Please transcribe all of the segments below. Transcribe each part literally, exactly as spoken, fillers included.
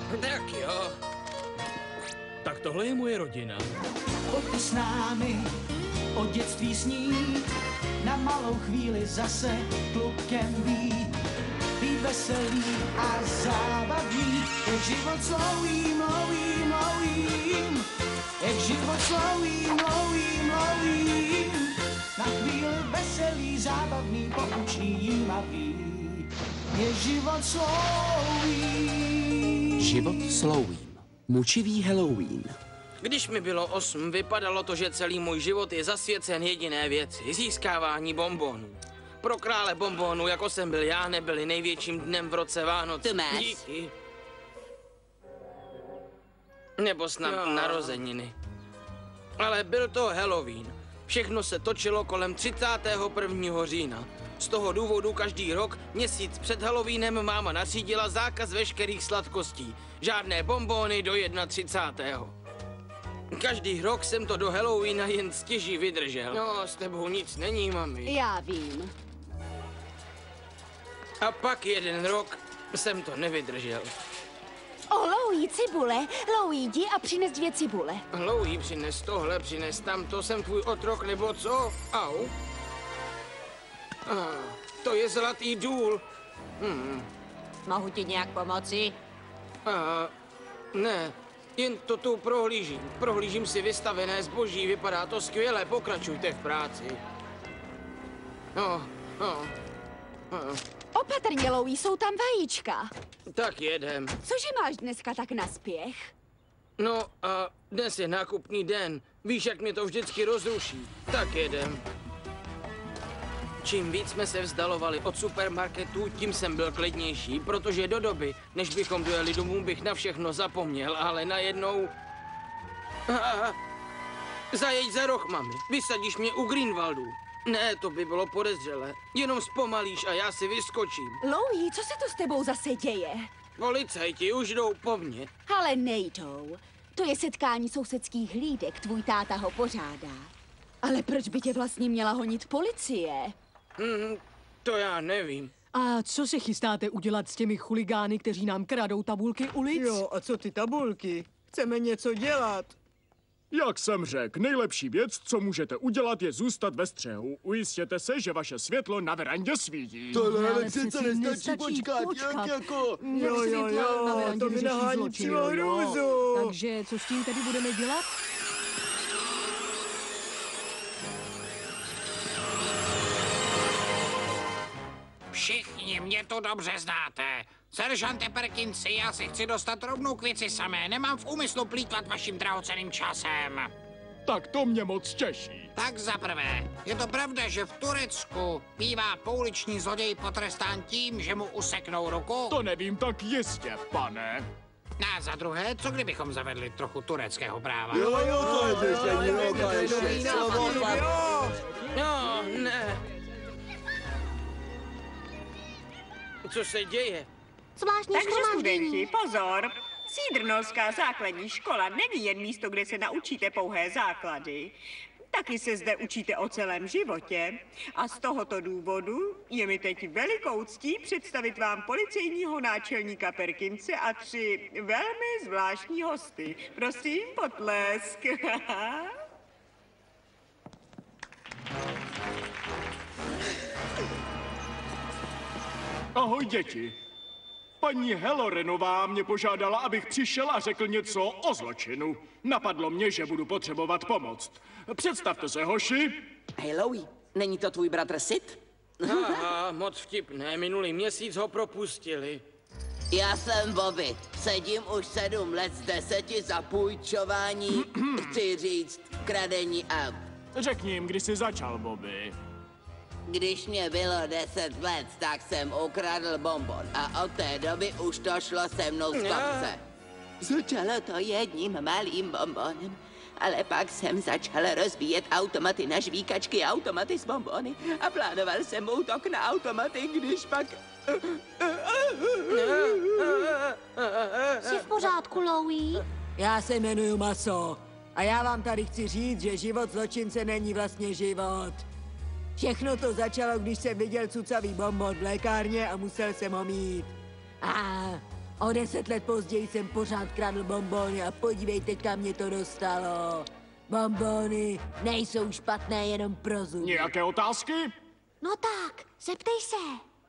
Tak jo. Tak tohle je moje rodina. Pojďte s námi o dětství snít, na malou chvíli zase klukem být. Být veselý a zábavný, jak život slouhým, lovým, lovým. Jak život slouhým, lovým, lovým. Na chvíli veselý, zábavný, poučný, jímavý. Je život slouhým. Život s Louiem. Mučivý Halloween. Když mi bylo osm, vypadalo to, že celý můj život je zasvěcen jediné věci. Získávání bonbonů. Pro krále bonbonů, jako jsem byl já, nebyli největším dnem v roce Vánoce. To máš. Díky. Nebo snad no. narozeniny. Ale byl to Halloween. Všechno se točilo kolem třicátého prvního října. Z toho důvodu každý rok, měsíc před Halloweenem, máma nařídila zákaz veškerých sladkostí. Žádné bonbony do třicátého Každý rok jsem to do Halloweena jen stěží vydržel. No, s tebou nic není, mami. Já vím. A pak jeden rok jsem to nevydržel. O, Louie, cibule. Louie, jdi a přines dvě cibule. Louie, přines tohle, přines tamto, jsem tvůj otrok, nebo co? Au. Ah, to je zlatý důl. Hmm. Mohu ti nějak pomoci? Ah, ne, jen to tu prohlížím. Prohlížím si vystavené zboží, vypadá to skvěle, pokračujte v práci. No, no, no. Opatrně, Louie, jsou tam vajíčka. Tak jedem. Cože máš dneska tak na spěch? No a dnes je nákupní den. Víš, jak mě to vždycky rozruší. Tak jedem. Čím víc jsme se vzdalovali od supermarketů, tím jsem byl klidnější, protože do doby, než bychom dojeli domů, bych na všechno zapomněl, ale najednou... Ah, zajeď za roh, mami. Vysadíš mě u Greenwaldu. Ne, to by bylo podezřelé. Jenom zpomalíš a já si vyskočím. Louie, co se to s tebou zase děje? Policajti už jdou po mně. Ale nejdou. To je setkání sousedských hlídek, tvůj táta ho pořádá. Ale proč by tě vlastně měla honit policie? Hmm, to já nevím. A co se chystáte udělat s těmi chuligány, kteří nám kradou tabulky ulic? Jo, a co ty tabulky? Chceme něco dělat. Jak jsem řekl, nejlepší věc, co můžete udělat, je zůstat ve střehu. Ujistěte se, že vaše světlo na verandě svítí. Tohle ale ale přece přeci nestačí nestačí počkat, počkat. jak jako... Jak Jo, jo, světla na jo, verandě to mi vyřeší nahání zločin, přímo jo. hrůzu. Takže co s tím tady budeme dělat? Všichni mě to dobře znáte. Seržante Perkinsi, já si chci dostat rovnou k věci samé. Nemám v úmyslu plýtvat vaším drahocenným časem. Tak to mě moc těší. Tak za prvé, je to pravda, že v Turecku bývá pouliční zloděj potrestán tím, že mu useknou ruku? To nevím tak jistě, pane. A za druhé, co kdybychom zavedli trochu tureckého práva? Jo, jo, to je řešení, jo, konečně, slovo fakt. No, ne. Co se děje? Zvláštní Takže shromáždění. studenti, pozor! Sídrnolská základní škola není jen místo, kde se naučíte pouhé základy. Taky se zde učíte o celém životě. A z tohoto důvodu je mi teď velikou ctí představit vám policejního náčelníka Perkinse a tři velmi zvláštní hosty. Prosím, potlesk. Ahoj, děti. Paní Hallorenová mě požádala, abych přišel a řekl něco o zločinu. Napadlo mě, že budu potřebovat pomoc. Představte se, hoši. Hej, Louie, není to tvůj bratr Sid? Aha, moc vtipné. Minulý měsíc ho propustili. Já jsem Bobby. Sedím už sedm let z deseti za půjčování, chci říct, kradení aut. Řekni jim, kdy jsi začal, Bobby. Když mě bylo deset let, tak jsem ukradl bonbon a od té doby už to šlo se mnou z kopce. Začalo to jedním malým bonbonem, ale pak jsem začal rozbíjet automaty na žvíkačky, automaty s bonbony a plánoval jsem útok na automaty, když pak... Jsi v pořádku, Louie? Já se jmenuji Maso a já vám tady chci říct, že život zločince není vlastně život. Všechno to začalo, když jsem viděl cucavý bonbon v lékárně a musel jsem ho mít. A O deset let později jsem pořád kradl bonbony a podívejte, kam mě to dostalo. Bonbony nejsou špatné jenom pro zuby. Nějaké otázky? No tak, zeptej se.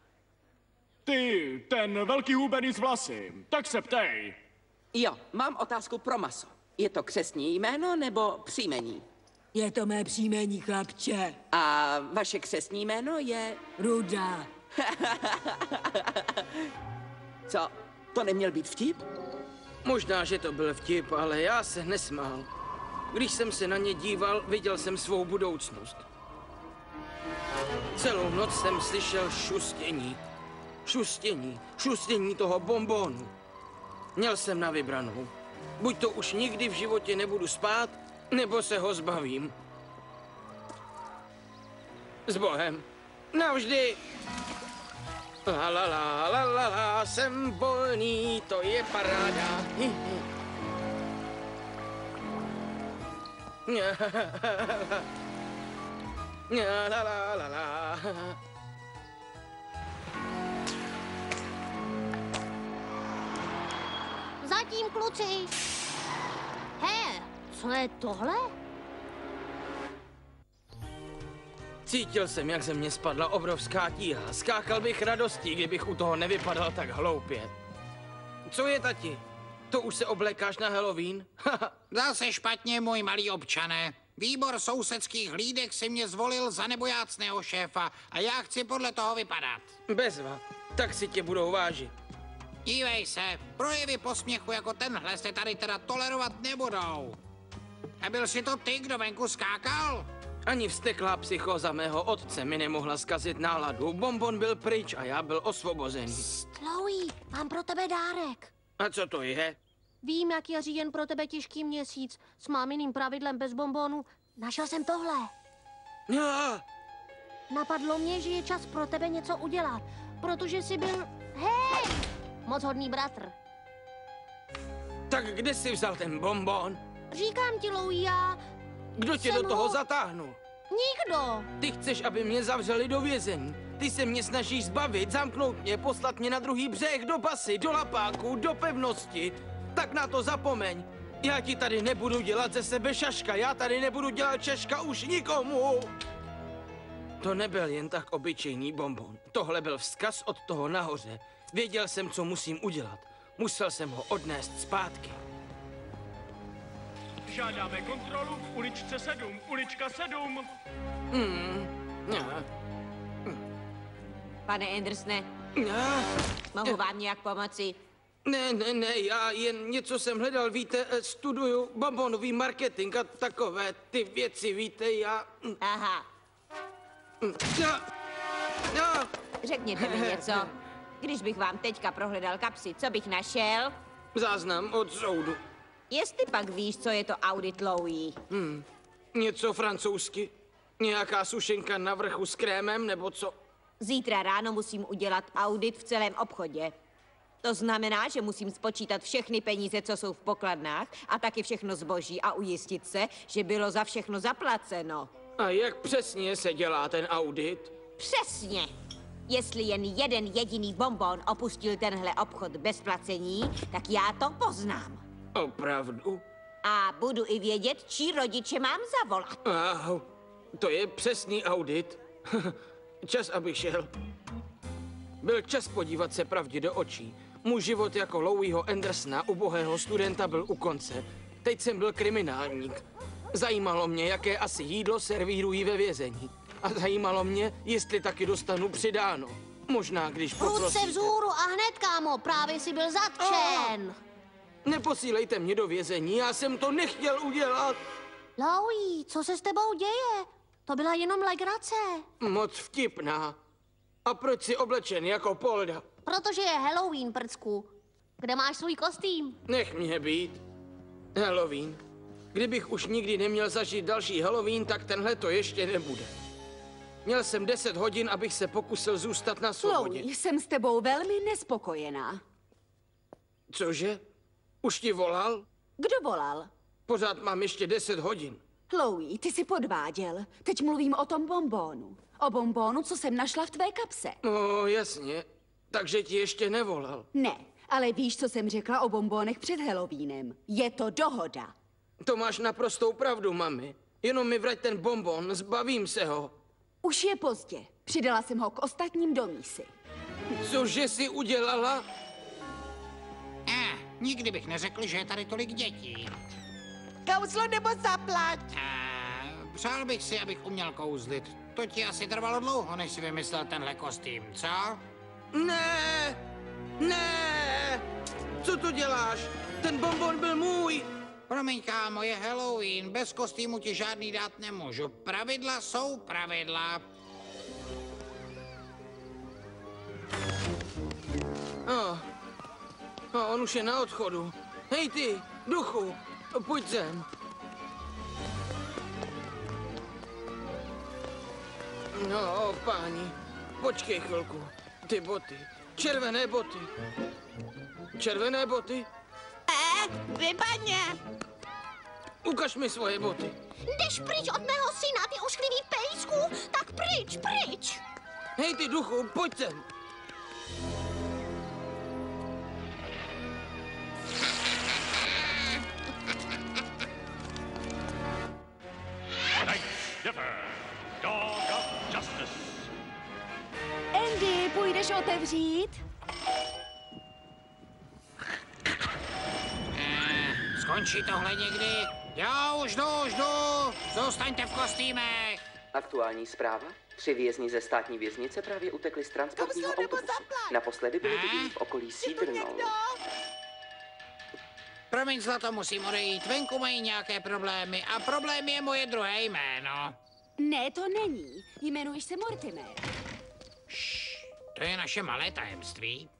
Ty, ten velký hubený s vlasy, tak se ptej. Jo, mám otázku pro maso. Je to křestní jméno nebo příjmení? Je to mé příjmení, chlapče. A vaše křestní jméno je... Ruda. Co? To neměl být vtip? Možná, že to byl vtip, ale já se nesmál. Když jsem se na ně díval, viděl jsem svou budoucnost. Celou noc jsem slyšel šustění. Šustění, šustění toho bonbonu. Měl jsem na vybranou. Buď to už nikdy v životě nebudu spát, nebo se ho zbavím. S Bohem. Navždy. La la la la la la, jsem volný, to je paráda. Hi, hi. La la la la. Zatím, kluci. Hé, co je tohle? Cítil jsem, jak ze mě spadla obrovská tíha. Skákal bych radostí, kdybych u toho nevypadal tak hloupě. Co je, tati? To už se oblékáš na Halloween? Zase špatně, můj malý občane. Výbor sousedských hlídek si mě zvolil za nebojácného šéfa a já chci podle toho vypadat. Bezva, tak si tě budou vážit. Dívej se, projevy posměchu jako tenhle se tady teda tolerovat nebudou. A byl jsi to ty, kdo venku skákal? Ani vzteklá psychóza mého otce mi nemohla zkazit náladu. Bonbon byl pryč a já byl osvobozený. Louie, mám pro tebe dárek. A co to je? Vím, jak je říjen pro tebe těžký měsíc. S máminým pravidlem bez bonbonu. Našel jsem tohle. Já. Napadlo mě, že je čas pro tebe něco udělat. Protože jsi byl... Hej! Moc hodný bratr. Tak kde jsi vzal ten bonbon? Říkám ti, Louie, já... Kdo tě jsem do toho ho... zatáhnul? Nikdo. Ty chceš, aby mě zavřeli do vězení. Ty se mě snažíš zbavit, zamknout mě, poslat mě na druhý břeh, do basy, do lapáku, do pevnosti. Tak na to zapomeň. Já ti tady nebudu dělat ze sebe šaška, já tady nebudu dělat šaška už nikomu. To nebyl jen tak obyčejný bonbon. Tohle byl vzkaz od toho nahoře. Věděl jsem, co musím udělat. Musel jsem ho odnést zpátky. Žádáme kontrolu v uličce sedm, ulička sedm. Hmm. Ja. Pane Andersne, Ja. mohu vám nějak pomoci? Ne, ne, ne, já jen něco jsem hledal, víte, studuju bonbonový marketing a takové ty věci, víte, já... Aha. Ja. Ja. Řekněte mi něco. Když bych vám teďka prohledal kapsy, co bych našel? Záznam od soudu. Jestli pak víš, co je to audit, Louie. Hmm. Něco francouzsky? Nějaká sušenka na vrchu s krémem, nebo co? Zítra ráno musím udělat audit v celém obchodě. To znamená, že musím spočítat všechny peníze, co jsou v pokladnách, a taky všechno zboží a ujistit se, že bylo za všechno zaplaceno. A jak přesně se dělá ten audit? Přesně! Jestli jen jeden jediný bonbon opustil tenhle obchod bez placení, tak já to poznám. Opravdu? A budu i vědět, čí rodiče mám zavolat. Au, to je přesný audit. Čas, aby šel. Byl čas podívat se pravdě do očí. Můj život jako Louieho Andersona, ubohého studenta, byl u konce. Teď jsem byl kriminálník. Zajímalo mě, jaké asi jídlo servírují ve vězení. A zajímalo mě, jestli taky dostanu přidáno. Možná, když Prudce poprosíte. vzhůru a hned, kámo, právě si byl zatčen. Neposílejte mě do vězení, já jsem to nechtěl udělat. Louie, co se s tebou děje? To byla jenom legrace. Moc vtipná. A proč jsi oblečen jako Polda? Protože je Halloween, prcku. Kde máš svůj kostým? Nech mě být. Halloween. Kdybych už nikdy neměl zažít další Halloween, tak tenhle to ještě nebude. Měl jsem deset hodin, abych se pokusil zůstat na svobodě. Louie, jsem s tebou velmi nespokojená. Cože? Už ti volal? Kdo volal? Pořád mám ještě deset hodin. Louie, ty jsi podváděl. Teď mluvím o tom bonbónu. O bonbónu, co jsem našla v tvé kapse. No, jasně. Takže ti ještě nevolal. Ne, Ale víš, co jsem řekla o bombónech před Halloweenem? Je to dohoda. To máš naprostou pravdu, mami. Jenom mi vrať ten bonbon, zbavím se ho. Už je pozdě. Přidala jsem ho k ostatním do mísy. Cože jsi udělala? Eh, nikdy bych neřekl, že je tady tolik dětí. Kouzlo nebo zaplať? Eh, přál bych si, abych uměl kouzlit. To ti asi trvalo dlouho, než si vymyslel tenhle kostým, co? Ne! Ne! Co to děláš? Ten bonbon byl můj! Promiň, kámo, je Halloween. Bez kostýmu ti žádný dát nemůžu. Pravidla jsou pravidla. Oh. Oh, on už je na odchodu. Hej ty, duchu, pojď sem. No, páni, počkej chvilku. Ty boty, červené boty. Červené boty? Eh, vypadně. Ukaž mi svoje boty. Jdeš pryč od mého syna, ty ošklivý pejsku? Tak pryč, pryč. Hej ty, duchu, pojď sem. Andy, půjdeš otevřít? Eh, skončí tohle někdy? Jo, už jdu, už jdu. Zůstaňte v kostýmech. Aktuální zpráva. Tři vězni ze státní věznice právě utekli z transportního autobusu. Naposledy byli viděni v okolí Cedar. Promiň, zlato, musím odejít. Venku mají nějaké problémy a problém je moje druhé jméno. Ne, to není. Jmenuješ se Mortimer. To je naše malé tajemství.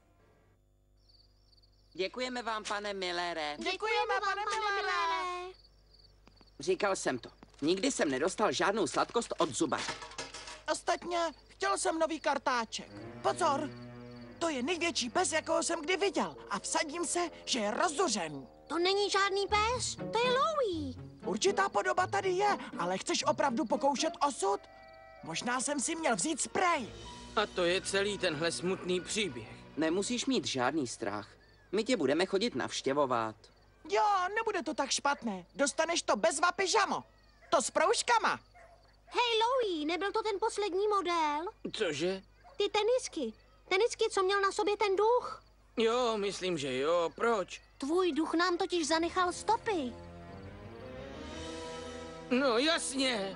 Děkujeme vám, pane Millere. Děkujeme, pane Millere. Říkal jsem to. Nikdy jsem nedostal žádnou sladkost od zubaře. Ostatně chtěl jsem nový kartáček. Pozor, to je největší pes, jakého jsem kdy viděl. A vsadím se, že je rozzuřen. To není žádný pes, to je Louie. Určitá podoba tady je, ale chceš opravdu pokoušet osud? Možná jsem si měl vzít sprej. A to je celý tenhle smutný příběh. Nemusíš mít žádný strach. My tě budeme chodit navštěvovat. Jo, nebude to tak špatné. Dostaneš to bez vapy žamo. To s proužkama. Hej, Louie, nebyl to ten poslední model? Cože? Ty tenisky. Tenisky, co měl na sobě ten duch. Jo, myslím, že jo. Proč? Tvůj duch nám totiž zanechal stopy. No, jasně.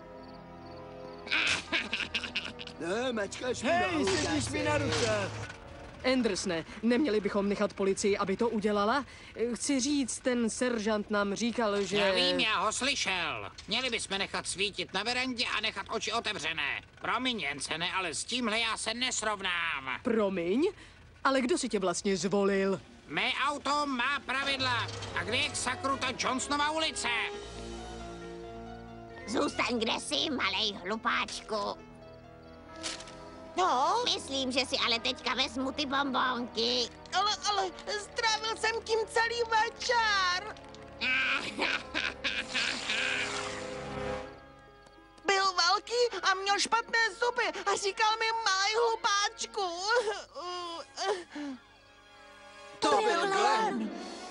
Ne, mačkáš mi Hej, sedíš mi na ruce. Andersne, neměli bychom nechat policii, aby to udělala? Chci říct, ten seržant nám říkal, že... Já vím, já ho slyšel. Měli bychom nechat svítit na verandě a nechat oči otevřené. Promiň, Jensene, ale s tímhle já se nesrovnám. Promiň? Ale kdo si tě vlastně zvolil? Mé auto má pravidla. A kde je k sakru ta Johnsonova ulice? Zůstaň kde jsi, malej hlupáčku. No? Myslím, že si ale teďka vezmu ty bombonky. Ale, ale, strávil jsem tím celý večer. Byl velký a měl špatné zuby a říkal mi malej hlupáčku. To, to byl Glenn.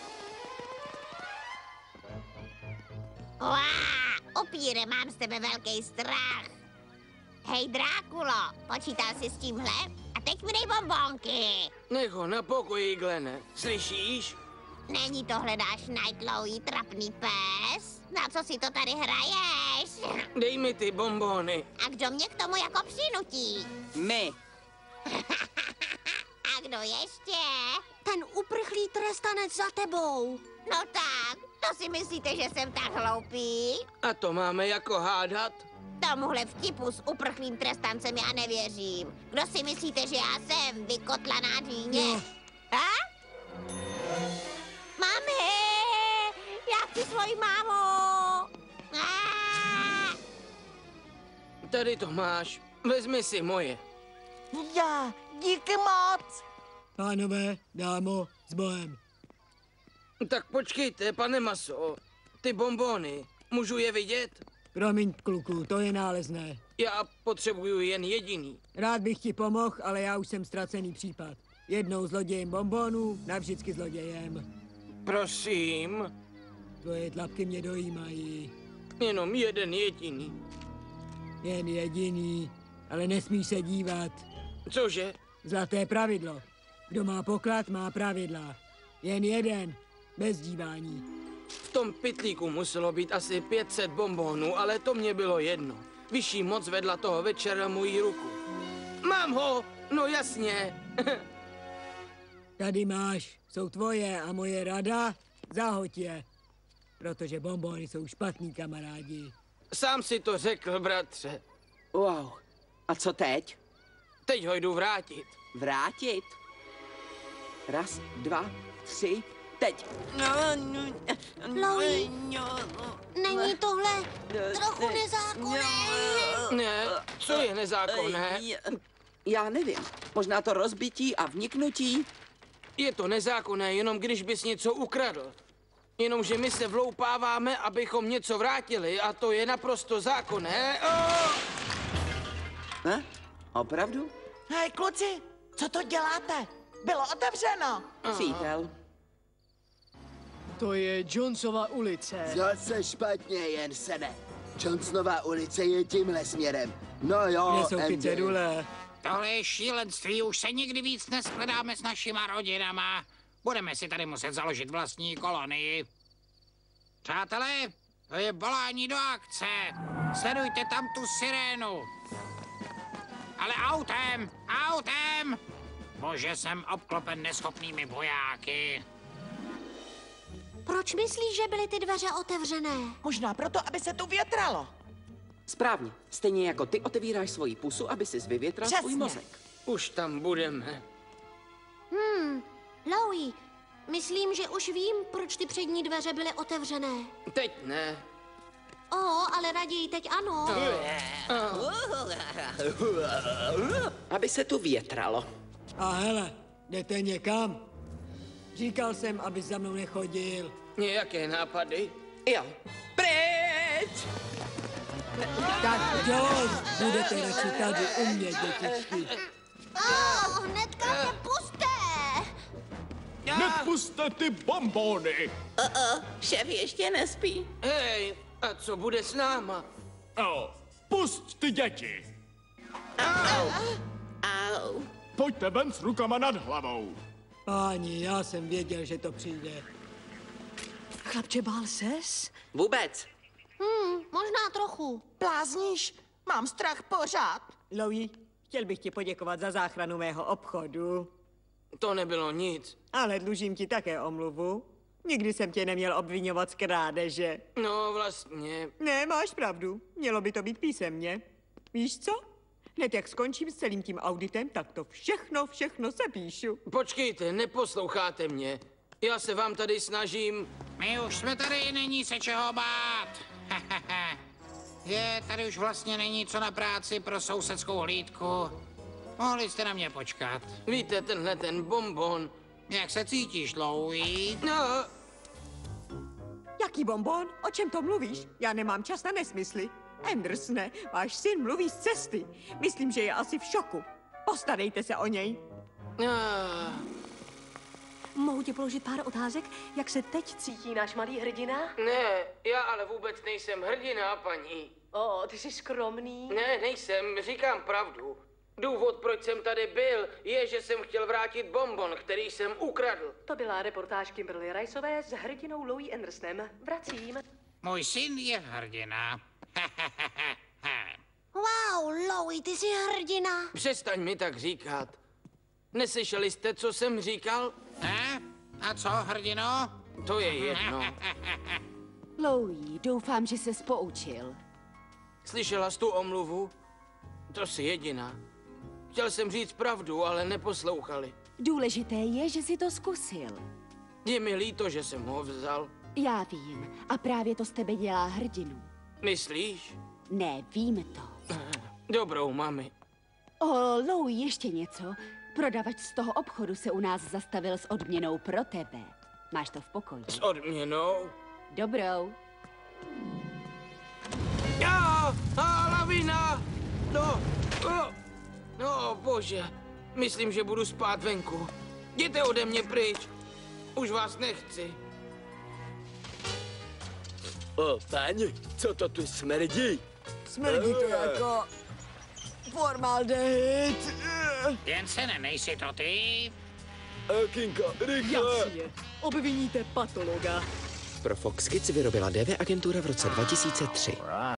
Uá, upíre, mám z tebe velký strach. Hej, Drákulo, počítal jsi s tímhle? A teď mi dej bombonky. Nech ho na pokoji, Glene. Slyšíš? Není tohle náš Nightlowy trapný pes? Na co si to tady hraješ? Dej mi ty bonbony. A kdo mě k tomu jako přinutí? My. A kdo ještě? Ten uprchlý trestanec za tebou. No tak, to si myslíte, že jsem tak hloupý? A to máme jako hádat? Tomuhle vtipu s uprchlým trestancem já nevěřím. Kdo si myslíte, že já jsem, vykotlaná dýně? No. A? Mami! Já chci svoji mámu! A! Tady to máš. Vezmi si moje. Já, díky moc. Pánové, dámo, s Bohem. Tak počkejte, pane Maso. Ty bonbony, můžu je vidět? Promiň, kluku, to je nálezné. Já potřebuju jen jediný. Rád bych ti pomohl, ale já už jsem ztracený případ. Jednou zlodějem bonbonů, navždycky zlodějem. Prosím. Tvoje tlapky mě dojímají. Jenom jeden jediný. Jen jediný, ale nesmíš se dívat. Cože? Zlaté pravidlo. Kdo má poklad, má pravidla. Jen jeden, bez dívání. V tom pytlíku muselo být asi pět set bonbonů, ale to mě bylo jedno. Vyšší moc vedla toho večera moji ruku. Mám ho! No jasně. Tady máš, jsou tvoje a moje rada, zahoď je. Protože bonbony jsou špatný kamarádi. Sám si to řekl, bratře. Wow. A co teď? Teď ho jdu vrátit. Vrátit? Raz, dva, tři, teď. Louie, není tohle trochu nezákonné? Ne, co je nezákonné? Já nevím. Možná to rozbití a vniknutí. Je to nezákonné, jenom když bys něco ukradl. Jenomže my se vloupáváme, abychom něco vrátili a to je naprosto zákonné. Oh! Ne? Opravdu? Hej, kluci, co to děláte? Bylo otevřeno. Přítel. To je Jonesova ulice. Zase špatně, jen se ne. Johnsonova ulice je tímhle směrem. No jo, Kde jsou ty Andy. cedule? Tohle je šílenství, už se nikdy víc neshledáme s našima rodinama. Budeme si tady muset založit vlastní kolonii. Přátelé, to je volání do akce. Sledujte tam tu sirénu. Ale autem, autem! Bože, jsem obklopen neschopnými vojáky. Proč myslíš, že byly ty dveře otevřené? Možná proto, aby se tu větralo. Správně. Stejně jako ty otevíráš svoji pusu, aby si vyvětral svůj Přesně. mozek. Už tam budeme. Hmm, Louie, myslím, že už vím, proč ty přední dveře byly otevřené. Teď ne. O, ale raději teď ano. Aby se tu větralo. A hele, jdete někam? Říkal jsem, aby za mnou nechodil. Nějaké nápady? Jo. Pryč! Tak dost, budete radši tady u mě, dětičky. Oh, hnedka mě puste! Nepuste ty bonbony! Uh-uh, šéf ještě nespí. Hej, a co bude s náma? Oh, pust ty děti! Au. Au. Pojďte ven s rukama nad hlavou. Páni, já jsem věděl, že to přijde. Chlapče, bál ses? Vůbec. Hmm, možná trochu. Blázníš? Mám strach pořád. Louie, chtěl bych ti poděkovat za záchranu mého obchodu. To nebylo nic. Ale dlužím ti také omluvu. Nikdy jsem tě neměl obvinovat z krádeže. No vlastně. Ne, máš pravdu. Mělo by to být písemně. Víš co? Hned jak skončím s celým tím auditem, tak to všechno, všechno se píšu. Počkejte, neposloucháte mě. Já se vám tady snažím... My už jsme tady, není se čeho bát. Je, tady už vlastně není co na práci pro sousedskou hlídku. Mohli jste na mě počkat. Víte, tenhle ten bonbon... Jak se cítíš, Louie? No, Jaký bonbon? O čem to mluvíš? Já nemám čas na nesmysly. Andersone, váš syn mluví z cesty. Myslím, že je asi v šoku. Postarejte se o něj. ah, Mohu tě položit pár otázek? Jak se teď cítí náš malý hrdina? ne, já ale vůbec nejsem hrdina, paní. O, ty jsi skromný. Ne, nejsem, říkám pravdu. Důvod, proč jsem tady byl, je, že jsem chtěl vrátit bonbon, který jsem ukradl. To byla reportáž Kimberly Riceové s hrdinou Louie Andersonem. Vracím. Můj syn je hrdina. Wow, Louie, ty jsi hrdina. Přestaň mi tak říkat. Neslyšeli jste, co jsem říkal? Ne? A co, hrdino? To je jedno. Louie, doufám, že ses poučil. Slyšela jsi tu omluvu? To jsi jediná. Chtěl jsem říct pravdu, ale neposlouchali. Důležité je, že jsi to zkusil. Je mi líto, že jsem ho vzal. Já vím. A právě to z tebe dělá hrdinu. Myslíš? Ne, vím to. Dobrou, mami. O, Louie, ještě něco. Prodavač z toho obchodu se u nás zastavil s odměnou pro tebe. Máš to v pokoji. S odměnou? Dobrou. Já! A lavina! No, o, no, bože. Myslím, že budu spát venku. Jděte ode mě pryč. Už vás nechci. O, páni, co to tu smrdí? Smrdí to jako formaldehyd. Jensene, nejsi to ty? Kinko, rychle! Jasně, obviníte patologa. Pro Fox Kids vyrobila D V agentura v roce dva tisíce tři.